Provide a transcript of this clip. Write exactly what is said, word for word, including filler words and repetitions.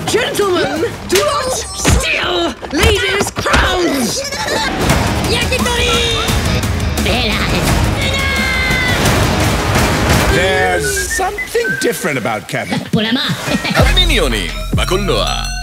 Gentlemen, do not steal ladies' crowns! There's something different about Kevin. המיניונים, בקולנוע.